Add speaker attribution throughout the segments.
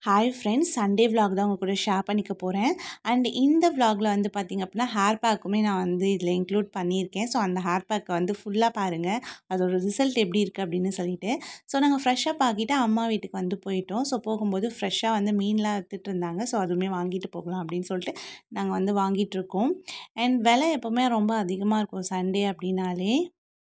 Speaker 1: Hi friends, Sunday vlog தான் உங்க கூட ஷேர் பண்ணிக்க போகிறேன். அண்ட் இந்த vlogல வந்து பார்த்திங்க அப்படின்னா ஹேர் பேக்குமே நான் வந்து இதில் இன்க்ளூட் பண்ணியிருக்கேன். ஸோ அந்த ஹேர் பேக்கை வந்து ஃபுல்லாக பாருங்கள், அதோட ரிசல்ட் எப்படி இருக்குது அப்படின்னு சொல்லிட்டு. ஸோ நாங்கள் ஃப்ரெஷ்ஷப் ஆகிட்டு அம்மா வீட்டுக்கு வந்து போயிட்டோம். ஸோ போகும்போது ஃப்ரெஷ்ஷாக வந்து மீன்லாம் எடுத்துகிட்டு இருந்தாங்க. ஸோ அதுவுமே வாங்கிட்டு போகலாம் அப்படின்னு சொல்லிட்டு நாங்கள் வந்து வாங்கிட்டுருக்கோம். அண்ட் விலை எப்போவுமே ரொம்ப அதிகமாக இருக்கும் சண்டே அப்படின்னாலே.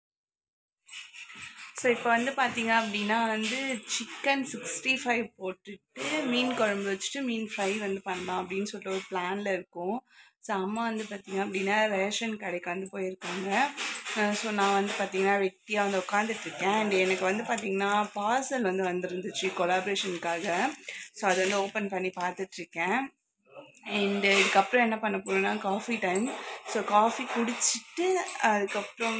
Speaker 1: ஸோ இப்போ வந்து பார்த்திங்க அப்படின்னா வந்து சிக்கன் 65 போட்டுட்டு மீன் குழம்பு வச்சுட்டு மீன் ஃப்ரை வந்து பண்ணலாம் அப்படின்னு சொல்லிட்டு ஒரு பிளானில் இருக்கும். ஸோ அம்மா வந்து பார்த்திங்க அப்படின்னா ரேஷன் கடைக்கு வந்து போயிருக்காங்க. ஸோ நான் வந்து பார்த்திங்கன்னா வெட்டியாக வந்து உட்காந்துட்ருக்கேன். அண்ட் எனக்கு வந்து பார்த்திங்கன்னா பார்சல் வந்து வந்துருந்துச்சு கொலாபரேஷனுக்காக. ஸோ அதை வந்து ஓப்பன் பண்ணி பார்த்துட்ருக்கேன். அண்டு இதுக்கப்புறம் என்ன பண்ண போகிறேன்னா காஃபி டைம். ஸோ காஃபி குடிச்சிட்டு அதுக்கப்புறம்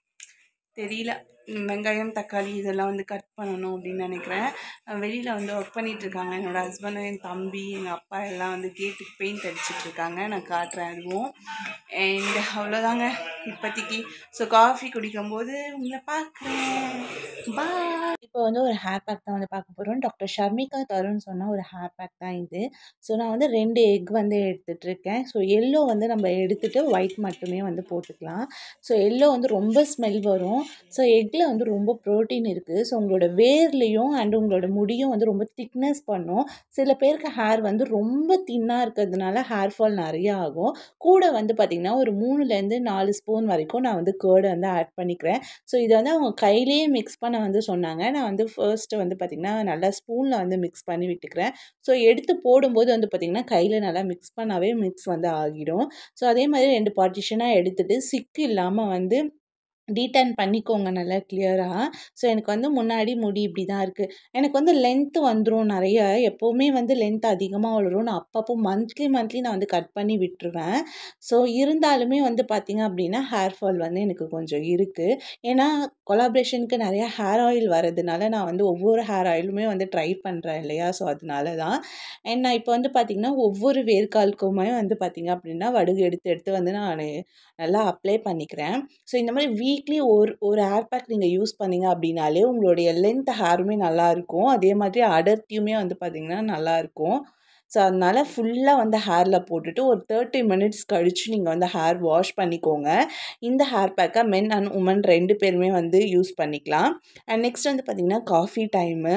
Speaker 1: தெரியல, வெங்காயம் தக்காளி இதெல்லாம் வந்து கட் பண்ணணும் அப்படின்னு நினைக்கிறேன். வெளியில் வந்து ஒர்க் பண்ணிகிட்ருக்காங்க என்னோடய ஹஸ்பண்டும் என் தம்பி எங்கள் அப்பா எல்லாம் வந்து கேட்டுக்கு பெயிண்ட் அடிச்சிட்ருக்காங்க. நான் காட்டுறேன் அதுவும். அண்ட் அவ்வளோதாங்க இப்போதைக்கு. ஸோ காஃபி குடிக்கும்போது உங்களை பார்க்குறேன். பாய். இப்போ வந்து ஒரு ஹேர் பேக் தான் வந்து பார்க்க போகிறோம். டாக்டர் ஷர்மிகா தருன்னு சொன்ன ஒரு ஹேர் பேக் தான் இது. ஸோ நான் வந்து 2 எக் வந்து எடுத்துகிட்ருக்கேன். ஸோ எல்லோ வந்து நம்ம எடுத்துகிட்டு ஒயிட் மட்டுமே வந்து போட்டுக்கலாம். ஸோ எல்லோ வந்து ரொம்ப ஸ்மெல் வரும். ஸோ எக்கில் வந்து ரொம்ப ப்ரோட்டீன் இருக்குது. ஸோ உங்களோட வேர்லேயும் அண்ட் உங்களோட முடியும் வந்து ரொம்ப திக்னஸ் பண்ணும். சில பேருக்கு ஹேர் வந்து ரொம்ப தின்னாக இருக்கிறதுனால ஹேர் ஃபால் நிறையா ஆகும். கூட வந்து பார்த்திங்கன்னா ஒரு 3லேருந்து 4 ஸ்பூன் வரைக்கும் நான் வந்து கேர்டு வந்து ஆட் பண்ணிக்கிறேன். ஸோ இதை வந்து அவங்க கையிலேயே மிக்ஸ் பண்ண வந்து சொன்னாங்க. நான் வந்து ஃபர்ஸ்ட்டு வந்து பார்த்திங்கன்னா நல்லா ஸ்பூனில் வந்து மிக்ஸ் பண்ணி விட்டுக்கிறேன். ஸோ எடுத்து போடும்போது வந்து பார்த்திங்கன்னா கையில் நல்லா மிக்ஸ் பண்ணாவே மிக்ஸ் வந்து ஆகிடும். ஸோ அதே மாதிரி 2 பார்ட்டிஷனாக எடுத்துகிட்டு சிக்கு இல்லாமல் வந்து டீடன் பண்ணிக்கோங்க நல்லா கிளியராக. ஸோ எனக்கு வந்து முன்னாடி முடி இப்படி தான் இருக்குது. எனக்கு வந்து லென்த்து வந்துடும் நிறைய. எப்போவுமே வந்து லென்த் அதிகமாக வளரும். நான் அப்பப்போ மந்த்லி நான் வந்து கட் பண்ணி விட்டுருவேன். ஸோ இருந்தாலுமே வந்து பார்த்திங்க அப்படின்னா ஹேர் ஃபால் வந்து எனக்கு கொஞ்சம் இருக்குது. ஏன்னா கொலாபரேஷனுக்கு நிறையா ஹேர் ஆயில் வரதுனால நான் வந்து ஒவ்வொரு ஹேர் ஆயிலுமே வந்து ட்ரை பண்ணுறேன் இல்லையா. ஸோ அதனால தான். அண்ட் நான் இப்போ வந்து பார்த்திங்கன்னா ஒவ்வொரு வேர்க்காலுக்குமே வந்து பார்த்திங்க அப்படின்னா வடுகு எடுத்து வந்து நான் நல்லா அப்ளை பண்ணிக்கிறேன். ஸோ இந்த மாதிரி வீக்லி ஒரு ஹேர் பேக் நீங்கள் யூஸ் பண்ணிங்க அப்படின்னாலே உங்களுடைய லென்த் ஹேருமே நல்லாயிருக்கும். அதே மாதிரி அடர்த்தியுமே வந்து பார்த்திங்கன்னா நல்லாயிருக்கும். ஸோ அதனால் ஃபுல்லாக வந்து ஹேரில் போட்டுட்டு ஒரு 30 மினிட்ஸ் கழித்து நீங்கள் வந்து ஹேர் வாஷ் பண்ணிக்கோங்க. இந்த ஹேர் பேக்கை மென் அண்ட் உமன் 2 பேருமே வந்து யூஸ் பண்ணிக்கலாம். அண்ட் நெக்ஸ்ட் வந்து பார்த்திங்கன்னா coffee time.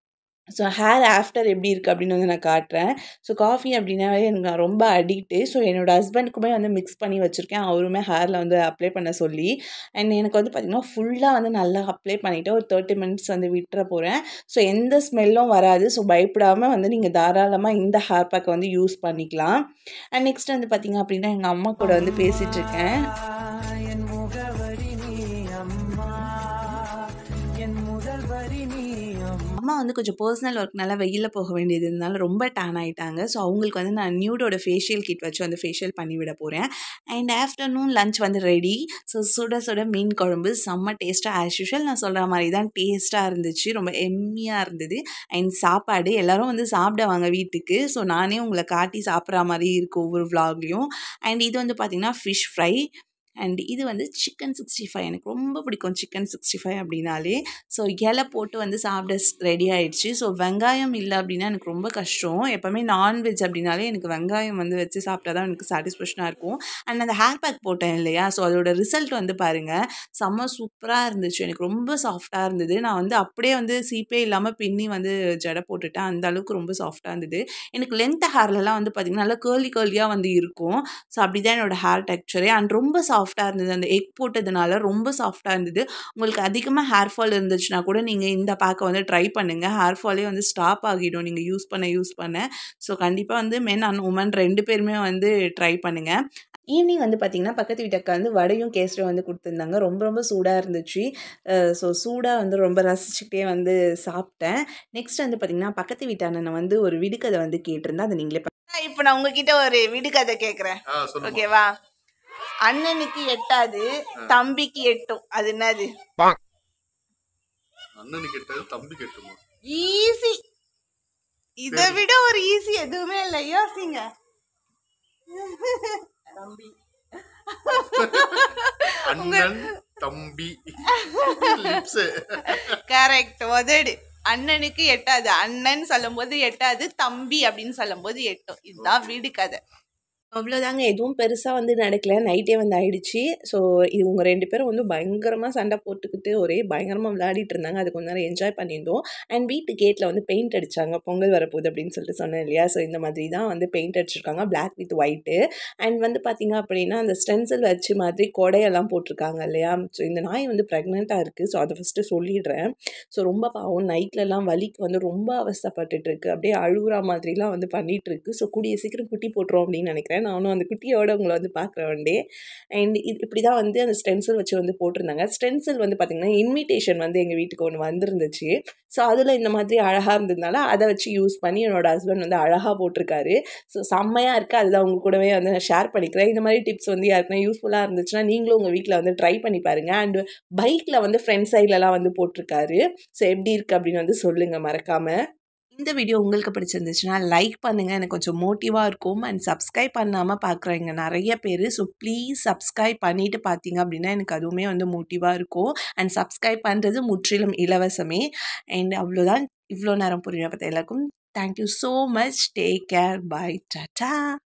Speaker 1: So hair after எப்படி இருக்குது அப்படின்னு வந்து நான் காட்டுறேன். ஸோ காஃபி அப்படின்னாவே எனக்கு நான் ரொம்ப அடிக்ட்டு. ஸோ என்னோடய ஹஸ்பண்டுக்குமே வந்து மிக்ஸ் பண்ணி வச்சுருக்கேன். அவருமே ஹேரில் வந்து அப்ளை பண்ண சொல்லி. அண்ட் எனக்கு வந்து பார்த்திங்கன்னா ஃபுல்லாக வந்து நல்லா அப்ளை பண்ணிவிட்டு ஒரு 30 மினிட்ஸ் வந்து விட்டுற போகிறேன். ஸோ எந்த ஸ்மெல்லும் வராது. ஸோ பயப்படாமல் வந்து நீங்கள் தாராளமாக இந்த ஹேர் பேக்கை வந்து யூஸ் பண்ணிக்கலாம். அண்ட் நெக்ஸ்ட் வந்து பார்த்திங்க அப்படின்னா எங்கள் அம்மா கூட வந்து பேசிகிட்ருக்கேன். அம்மா வந்து கொஞ்சம் பர்சனல் ஒர்க்னால வெயிலில் போக வேண்டியது இருந்தாலும் ரொம்ப டேன் ஆகிட்டாங்க. ஸோ அவங்களுக்கு வந்து நான் நியூடோட ஃபேஷியல் கிட் வச்சு வந்து ஃபேஷியல் பண்ணி விட போகிறேன். அண்ட் ஆஃப்டர்நூன் லஞ்ச் வந்து ரெடி. ஸோ சுட சுட மீன் குழம்பு செம்ம டேஸ்ட்டாக ஆஸ் யூஷுவல் நான் சொல்கிற மாதிரி தான் டேஸ்ட்டாக இருந்துச்சு. ரொம்ப எம்மியாக இருந்தது. அண்ட் சாப்பாடு எல்லோரும் வந்து சாப்பிடுவாங்க வீட்டுக்கு. ஸோ நானே உங்களை காட்டி சாப்பிட்ற மாதிரி இருக்குது ஒவ்வொரு விலாக்லேயும். அண்ட் இது வந்து பார்த்திங்கன்னா ஃபிஷ் ஃப்ரை. அண்ட் இது வந்து சிக்கன் 65. எனக்கு ரொம்ப பிடிக்கும் சிக்கன் 65 அப்படின்னாலே. ஸோ இலை போட்டு வந்து சாப்பிட ரெடி ஆகிடுச்சு. ஸோ வெங்காயம் இல்லை அப்படின்னா எனக்கு ரொம்ப கஷ்டம். எப்போவுமே நான்வெஜ் அப்படின்னாலே எனக்கு வெங்காயம் வந்து வச்சு சாப்பிட்டா தான் எனக்கு சாட்டிஸ்ஃபேக்ஷனாக இருக்கும். அண்ட் அந்த ஹேர் பேக் போட்டேன் இல்லையா. ஸோ அதோட ரிசல்ட் வந்து பாருங்கள், செம்ம சூப்பராக இருந்துச்சு. எனக்கு ரொம்ப சாஃப்டாக இருந்தது. நான் வந்து அப்படியே வந்து சீப்பே இல்லாமல் பின்னி வந்து ஜடை போட்டுட்டேன். அந்த அளவுக்கு ரொம்ப சாஃப்டாக இருந்தது. எனக்கு லென்த் ஹேர்லலாம் வந்து பார்த்திங்கன்னா நல்லா கேர்லியாக வந்து இருக்கும். ஸோ அப்படி தான் என்னோடய ஹேர் டெக்ஸ்சரே. அண்ட் ரொம்ப சாஃப்டாக இருந்தது. அந்த எக் போட்டதுனால ரொம்ப சாஃப்டாக இருந்தது. உங்களுக்கு அதிகமாக ஹேர் ஃபால் இருந்துச்சுன்னா கூட நீங்கள் இந்த பேக்கை வந்து ட்ரை பண்ணுங்கள். ஹேர் ஃபாலே வந்து ஸ்டாப் ஆகிடும் நீங்கள் யூஸ் பண்ண. ஸோ கண்டிப்பாக வந்து மென் அண்ட் உமன் 2 பேருமே வந்து ட்ரை பண்ணுங்கள். ஈவினிங் வந்து பார்த்திங்கன்னா பக்கத்து வீட்டு அக்கா வந்து வடையும் கேசரியும் வந்து கொடுத்துருந்தாங்க. ரொம்ப சூடாக இருந்துச்சு. ஸோ சூடாக வந்து ரொம்ப ரசிச்சுக்கிட்டே வந்து சாப்பிட்டேன். நெக்ஸ்ட் வந்து பார்த்திங்கன்னா பக்கத்து வீட்டு அண்ணனை வந்து ஒரு விடுகதை வந்து கேட்டிருந்தேன். அதை நீங்களே இப்போ நான் உங்ககிட்ட ஒரு விடுகதை கேட்குறேன். ஓகேவா? அண்ணனுக்கு எட்டாது, தம்பிக்கு எட்டும். அது என்னது?
Speaker 2: அண்ணனுக்கு எட்டாது, தம்பிக்கு எட்டுமா?
Speaker 1: ஈஸி. இதை விட ஒரு ஈஸி எதுவுமே இல்லை. யோசிங்க. தம்பி.
Speaker 2: அண்ணன் தம்பி.
Speaker 1: கரெக்ட். உதடு. அண்ணனுக்கு எட்டாது, அண்ணன் சொல்லும்போது எட்டாது, தம்பி அப்படின்னு சொல்லும்போது எட்டும். இதுதான் வீடு கதை.
Speaker 2: அவ்வளோதாங்க. எதுவும் பெருசா வந்து நடக்கல. நைட்டே வந்து ஆயிடுச்சு. ஸோ இவங்க 2 பேரும் வந்து பயங்கரமா சண்டை போட்டுக்கிட்டு ஒரே பயங்கரமா விளையாடிட்டு இருந்தாங்க. அது கொஞ்ச நேரம் என்ஜாய் பண்ணியிருந்தோம். அண்ட் வீட்டு கேட்ல வந்து பெயிண்ட் அடிச்சாங்க. பொங்கல் வரப்போகுது அப்படின்னு சொல்லிட்டு சொன்னேன் இல்லையா? ஸோ இந்த மாதிரி தான் வந்து பெயிண்ட் அடிச்சிருக்காங்க. Black with white. அண்ட் வந்து பார்த்தீங்க அப்படின்னா, அந்த ஸ்டென்சில் வச்சு மாதிரி கொடையெல்லாம் போட்டிருக்காங்க இல்லையா? ஸோ இந்த நாய் வந்து ப்ரெக்னென்ட்டா இருக்கு. ஸோ அதை ஃபர்ஸ்ட்டு சொல்லிடுறேன். ஸோ ரொம்ப பாவம் நைட்லலாம் வலிக்கு வந்து ரொம்ப அவஸ்தைப்பட்டுட்டு இருக்கு. அப்படியே அழுவுற மாதிரிலாம் வந்து பண்ணிட்டு இருக்கு. ஸோ கூடிய சீக்கிரம் குட்டி போட்டுரும் அப்படின்னு நினைக்கிறேன். நானும் அந்த குட்டியோட உங்களை வந்து பார்க்குறேன் ஒன் டே. அண்ட் இப்படி தான் வந்து அந்த ஸ்டென்சில் வச்சு வந்து போட்டிருந்தாங்க. ஸ்டென்சில் வந்து பார்த்திங்கன்னா இன்விடேஷன் வந்து எங்கள் வீட்டுக்கு ஒன்று வந்திருந்துச்சு. ஸோ அதில் இந்த மாதிரி அழகாக இருந்ததுனால அதை வச்சு யூஸ் பண்ணி என்னோட ஹஸ்பண்ட் வந்து அழகாக போட்டிருக்காரு. ஸோ செம்மையாக இருக்குது. அதுதான் உங்க கூடவே வந்து நான் ஷேர் பண்ணிக்கிறேன். இந்த மாதிரி டிப்ஸ் வந்து யாருக்குன்னா யூஸ்ஃபுல்லாக இருந்துச்சுன்னா நீங்களும் உங்கள் வீட்டில் வந்து ட்ரை பண்ணி பாருங்கள். அண்ட் பைக்கில் வந்து ஃப்ரண்ட் சைட்லலாம் வந்து போட்டிருக்காரு. ஸோ எப்படி இருக்குது அப்படின்னு வந்து சொல்லுங்கள் மறக்காமல். இந்த வீடியோ உங்களுக்கு பிடிச்சிருந்துச்சுன்னா லைக் பண்ணுங்கள். எனக்கு கொஞ்சம் மோட்டிவாக இருக்கும். அண்ட் சப்ஸ்கிரைப் பண்ணாமல் பார்க்குறவங்க நிறைய பேர். ஸோ ப்ளீஸ் சப்ஸ்கிரைப் பண்ணிவிட்டு பார்த்தீங்க அப்படின்னா எனக்கு அதுவுமே வந்து மோட்டிவாக இருக்கும். அண்ட் சப்ஸ்கிரைப் பண்ணுறது முற்றிலும் இலவசமே. அண்ட் அவ்வளோதான். இவ்வளோ நேரம் புரியுற பார்த்த எல்லாருக்கும் thank you so much. Take care. Bye. Tata.